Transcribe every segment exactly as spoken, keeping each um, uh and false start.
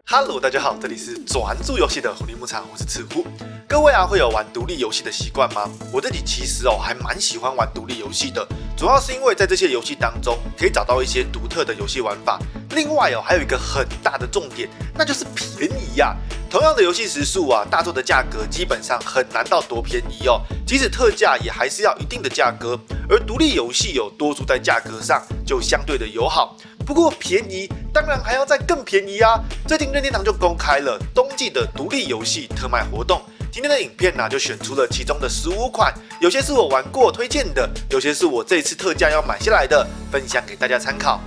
Hello， 大家好，这里是专注游戏的狐狸牧场，我是赤狐。各位啊，会有玩独立游戏的习惯吗？我自己其实哦，还蛮喜欢玩独立游戏的，主要是因为在这些游戏当中可以找到一些独特的游戏玩法。另外哦，还有一个很大的重点，那就是便宜呀、啊。同样的游戏时数啊，大作的价格基本上很难到多便宜哦，即使特价也还是要一定的价格。而独立游戏有多数在价格上就相对的友好。不过便宜当然还要再更便宜啊！最近任天堂就公开了冬季的独立游戏特卖活动。今天的影片呢、啊，就选出了其中的十五款，有些是我玩过推荐的，有些是我这一次特价要买下来的，分享给大家参考。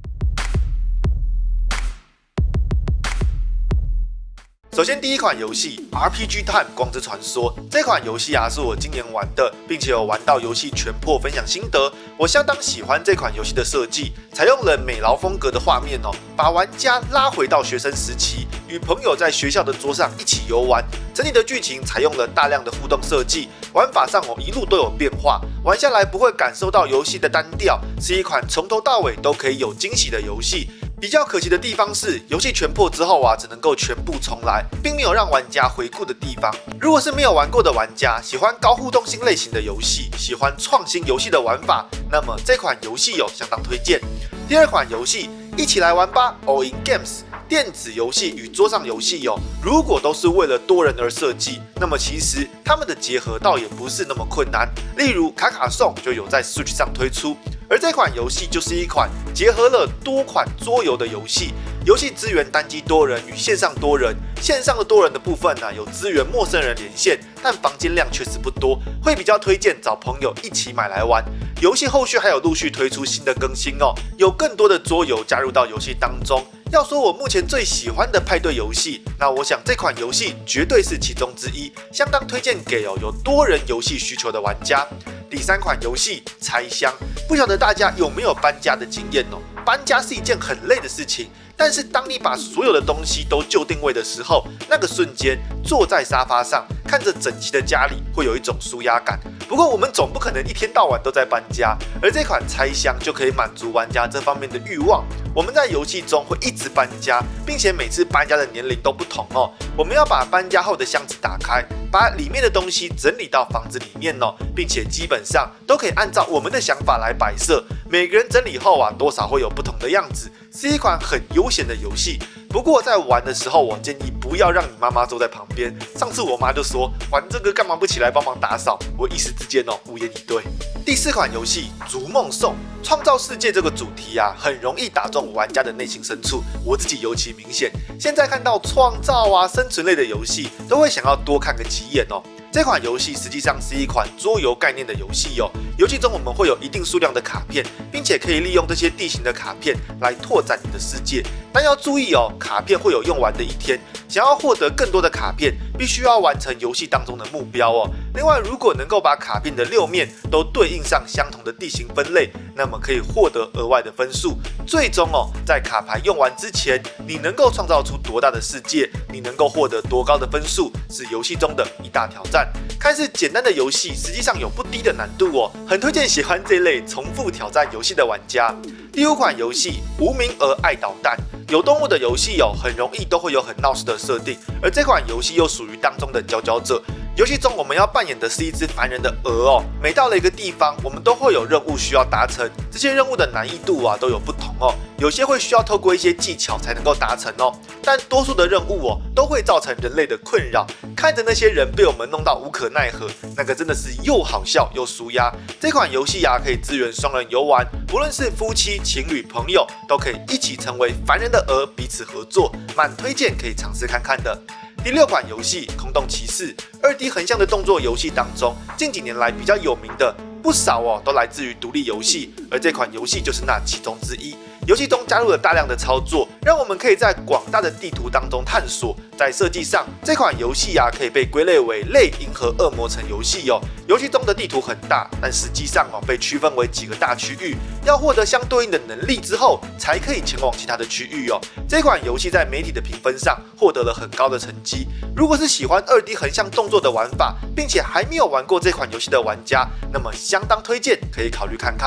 首先，第一款游戏 R P G Time 光之传说这款游戏啊，是我今年玩的，并且有玩到游戏全破分享心得。我相当喜欢这款游戏的设计，采用了美劳风格的画面哦，把玩家拉回到学生时期，与朋友在学校的桌上一起游玩。整体的剧情采用了大量的互动设计，玩法上哦一路都有变化，玩下来不会感受到游戏的单调，是一款从头到尾都可以有惊喜的游戏。比较可惜的地方是，游戏全破之后啊，只能够全部重来，并没有让玩家回顾的地方。如果是没有玩过的玩家，喜欢高互动性类型的游戏，喜欢创新游戏的玩法，那么这款游戏有相当推荐。第二款游戏，一起来玩吧 ！All In Games。电子游戏与桌上游戏哦，如果都是为了多人而设计，那么其实它们的结合倒也不是那么困难。例如卡卡颂就有在 Switch 上推出，而这款游戏就是一款结合了多款桌游的游戏。游戏支援单机多人与线上多人，线上的多人的部分呢、啊，有支援陌生人连线，但房间量确实不多，会比较推荐找朋友一起买来玩。游戏后续还有陆续推出新的更新哦，有更多的桌游加入到游戏当中。要说我目前最喜欢的派对游戏，那我想这款游戏绝对是其中之一，相当推荐给哦有多人游戏需求的玩家。第三款游戏拆箱，不晓得大家有没有搬家的经验哦？搬家是一件很累的事情，但是当你把所有的东西都就定位的时候，那个瞬间坐在沙发上看着整齐的家里，会有一种舒压感。不过我们总不可能一天到晚都在搬家，而这款拆箱就可以满足玩家这方面的欲望。我们在游戏中会一直搬家，并且每次搬家的年龄都不同哦。我们要把搬家后的箱子打开，把里面的东西整理到房子里面哦，并且基本上都可以按照我们的想法来摆设。每个人整理后啊，多少会有不同的样子，是一款很悠闲的游戏。不过在玩的时候，我建议不要让你妈妈坐在旁边。上次我妈就说玩这个干嘛不起来帮忙打扫，我一时之间哦无言以对。第四款游戏《逐梦颂》，创造世界这个主题啊，很容易打中玩家的内心深处，我自己尤其明显。现在看到创造啊、生存类的游戏，都会想要多看个几眼哦。这款游戏实际上是一款桌游概念的游戏哦。游戏中我们会有一定数量的卡片，并且可以利用这些地形的卡片来拓展你的世界。但要注意哦，卡片会有用完的一天。想要获得更多的卡片，必须要完成游戏当中的目标哦。另外，如果能够把卡片的六面都对应上相同的地形分类，那么可以获得额外的分数。最终哦，在卡牌用完之前，你能够创造出多大的世界，你能够获得多高的分数，是游戏中的一大挑战。看似简单的游戏，实际上有不低的难度哦，很推荐喜欢这类重复挑战游戏的玩家。第五款游戏《无名鹅爱捣蛋》，有动物的游戏哦，很容易都会有很闹事的设定，而这款游戏又属于当中的佼佼者。游戏中我们要扮演的是一只烦人的鹅哦，每到了一个地方，我们都会有任务需要达成，这些任务的难易度啊都有不同哦，有些会需要透过一些技巧才能够达成哦，但多数的任务哦都会造成人类的困扰，看着那些人被我们弄到无可奈何，那个真的是又好笑又舒压。这款游戏啊可以支援双人游玩，不论是夫妻、情侣、朋友，都可以一起成为烦人的鹅，彼此合作，蛮推荐可以尝试看看的。第六款游戏《空洞骑士》，二 D 横向的动作游戏当中，近几年来比较有名的不少哦，都来自于独立游戏，而这款游戏就是那其中之一。游戏中加入了大量的操作，让我们可以在广大的地图当中探索。在设计上，这款游戏啊可以被归类为类银河恶魔城游戏哦。游戏中的地图很大，但实际上哦被区分为几个大区域，要获得相对应的能力之后，才可以前往其他的区域哦。这款游戏在媒体的评分上获得了很高的成绩。如果是喜欢二 D 横向动作的玩法，并且还没有玩过这款游戏的玩家，那么相当推荐可以考虑看看。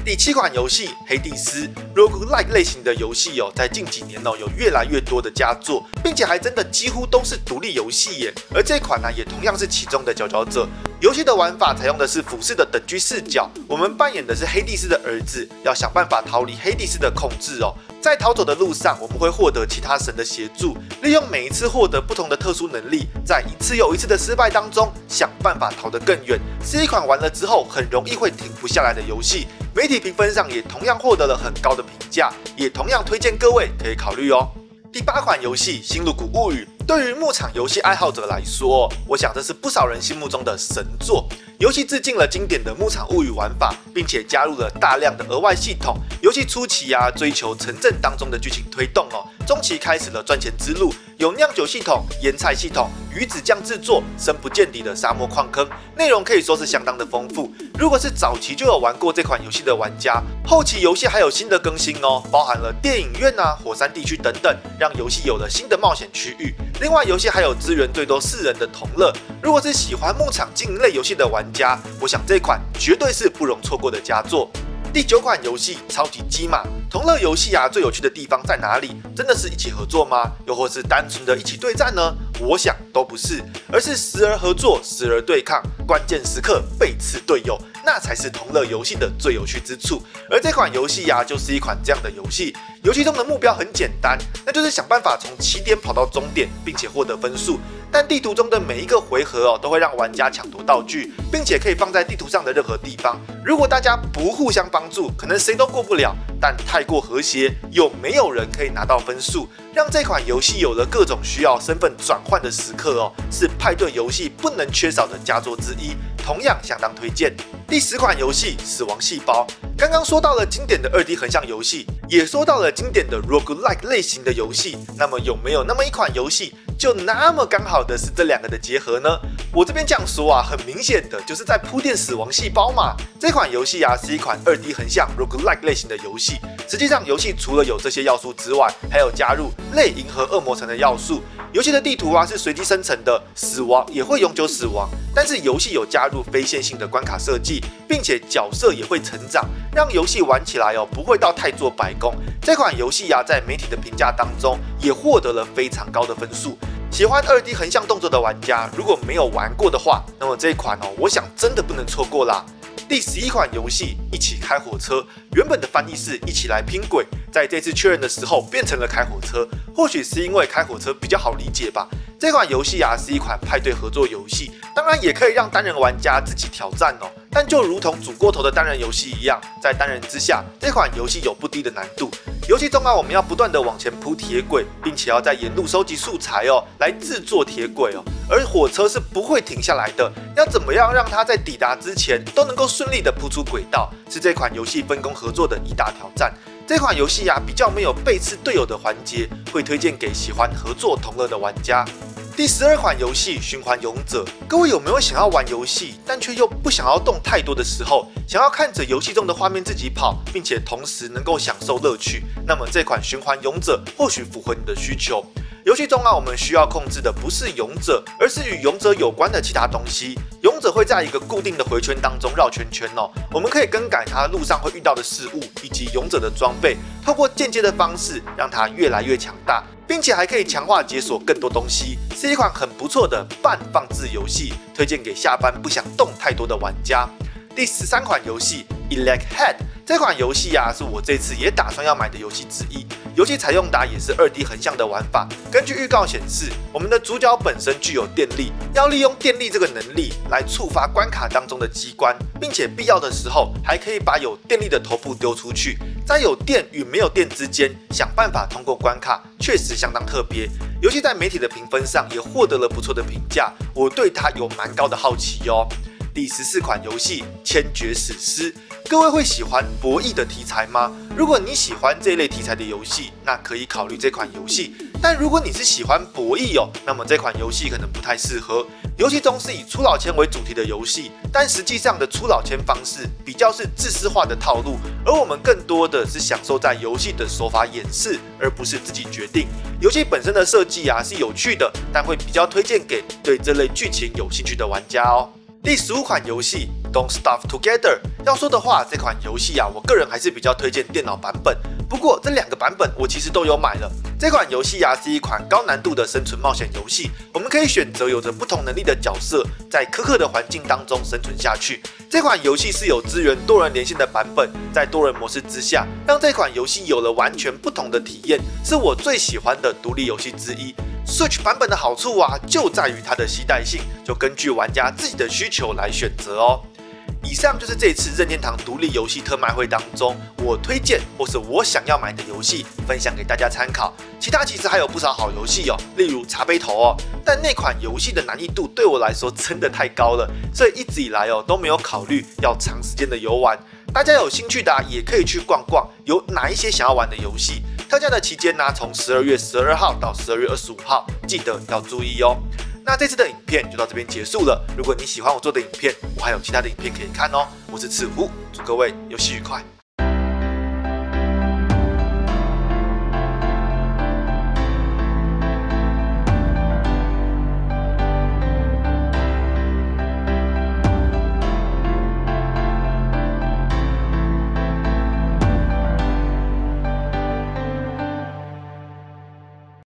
第七款游戏《黑帝斯》roguelike 类型的游戏哦，在近几年哦有越来越多的佳作，并且还真的几乎都是独立游戏耶。而这款呢，也同样是其中的佼佼者。游戏的玩法采用的是俯视的等距视角，我们扮演的是黑帝斯的儿子，要想办法逃离黑帝斯的控制哦。在逃走的路上，我们会获得其他神的协助，利用每一次获得不同的特殊能力，在一次又一次的失败当中，想办法逃得更远。是一款玩了之后很容易会停不下来的游戏。媒体评分上也同样获得了很高的评价，也同样推荐各位可以考虑哦。第八款游戏《星露谷物语》，对于牧场游戏爱好者来说，我想这是不少人心目中的神作。游戏致敬了经典的牧场物语玩法，并且加入了大量的额外系统。游戏初期啊，追求城镇当中的剧情推动哦，中期开始了赚钱之路，有酿酒系统、腌菜系统、鱼子酱制作、深不见底的沙漠矿坑，内容可以说是相当的丰富。如果是早期就有玩过这款游戏的玩家，后期游戏还有新的更新哦，包含了电影院啊、火山地区等等，让游戏有了新的冒险区域。另外，游戏还有支援最多四人的同乐。如果是喜欢牧场经营类游戏的玩家，我想这款绝对是不容错过的佳作。第九款游戏《超级机马》同乐游戏啊，最有趣的地方在哪里？真的是一起合作吗？又或是单纯的一起对战呢？我想都不是，而是时而合作，时而对抗，关键时刻背刺队友，那才是同乐游戏的最有趣之处。而这款游戏啊，就是一款这样的游戏。游戏中的目标很简单，那就是想办法从起点跑到终点，并且获得分数。但地图中的每一个回合哦，都会让玩家抢夺道具，并且可以放在地图上的任何地方。如果大家不互相帮助，可能谁都过不了。但太过和谐，又没有人可以拿到分数，让这款游戏有了各种需要身份转换的时刻哦，是派对游戏不能缺少的佳作之一，同样相当推荐。第十款游戏《死亡细胞》，刚刚说到了经典的 二 D 横向游戏，也说到了经典的 roguelike 类型的游戏，那么有没有那么一款游戏，就那么刚好的是这两个的结合呢？我这边这样说啊，很明显的就是在铺垫死亡细胞嘛。这款游戏啊是一款 二 D 横向 roguelike 类型的游戏，实际上游戏除了有这些要素之外，还有加入类银河恶魔城的要素。游戏的地图啊是随机生成的，死亡也会永久死亡，但是游戏有加入非线性的关卡设计，并且角色也会成长，让游戏玩起来哦不会到太做白工。这款游戏啊在媒体的评价当中也获得了非常高的分数。喜欢 二 D 横向动作的玩家，如果没有玩过的话，那么这一款哦，我想真的不能错过啦。第十一款游戏《一起开火车》，原本的翻译是一起来拼轨，在这次确认的时候变成了开火车，或许是因为开火车比较好理解吧。这款游戏啊是一款派对合作游戏，当然也可以让单人玩家自己挑战哦。但就如同煮过头的单人游戏一样，在单人之下，这款游戏有不低的难度。游戏中啊，我们要不断的往前铺铁轨，并且要在沿路收集素材哦，来制作铁轨哦。而火车是不会停下来的，要怎么样让它在抵达之前都能够顺利的铺出轨道，是这款游戏分工合作的一大挑战。这款游戏啊，比较没有背刺队友的环节，会推荐给喜欢合作同乐的玩家。第十二款游戏《循环勇者》，各位有没有想要玩游戏，但却又不想要动太多的时候，想要看着游戏中的画面自己跑，并且同时能够享受乐趣？那么这款《循环勇者》或许符合你的需求。游戏中啊，我们需要控制的不是勇者，而是与勇者有关的其他东西。勇者会在一个固定的回圈当中绕圈圈哦，我们可以更改它路上会遇到的事物以及勇者的装备，透过间接的方式让它越来越强大，并且还可以强化解锁更多东西，是一款很不错的半放置游戏，推荐给下班不想动太多的玩家。第十三款游戏《Elec Head》，这款游戏啊是我这次也打算要买的游戏之一。游戏采用的也是 二 D 横向的玩法。根据预告显示，我们的主角本身具有电力，要利用电力这个能力来触发关卡当中的机关，并且必要的时候还可以把有电力的头部丢出去，在有电与没有电之间想办法通过关卡，确实相当特别。游戏在媒体的评分上也获得了不错的评价，我对它有蛮高的好奇哦。第十四款游戏《千绝史诗》，各位会喜欢博弈的题材吗？如果你喜欢这一类题材的游戏，那可以考虑这款游戏。但如果你是喜欢博弈哦，那么这款游戏可能不太适合。游戏中是以出老千为主题的游戏，但实际上的出老千方式比较是自私化的套路，而我们更多的是享受在游戏的手法演示，而不是自己决定。游戏本身的设计啊是有趣的，但会比较推荐给对这类剧情有兴趣的玩家哦。第十五款游戏 Don't Starve Together。要说的话，这款游戏啊，我个人还是比较推荐电脑版本。不过这两个版本我其实都有买了。这款游戏啊是一款高难度的生存冒险游戏，我们可以选择有着不同能力的角色，在苛刻的环境当中生存下去。这款游戏是有支援多人连线的版本，在多人模式之下，让这款游戏有了完全不同的体验，是我最喜欢的独立游戏之一。Switch 版本的好处啊，就在于它的携带性，就根据玩家自己的需求来选择哦。以上就是这次任天堂独立游戏特卖会当中我推荐或是我想要买的游戏，分享给大家参考。其他其实还有不少好游戏哦，例如茶杯头哦，但那款游戏的难易度对我来说真的太高了，所以一直以来哦都没有考虑要长时间的游玩。大家有兴趣的啊，也可以去逛逛，有哪一些想要玩的游戏？特价的期间呢、啊，从十二月十二号到十二月二十五号，记得要注意哦。那这次的影片就到这边结束了。如果你喜欢我做的影片，我还有其他的影片可以看哦。我是赤狐，祝各位游戏愉快。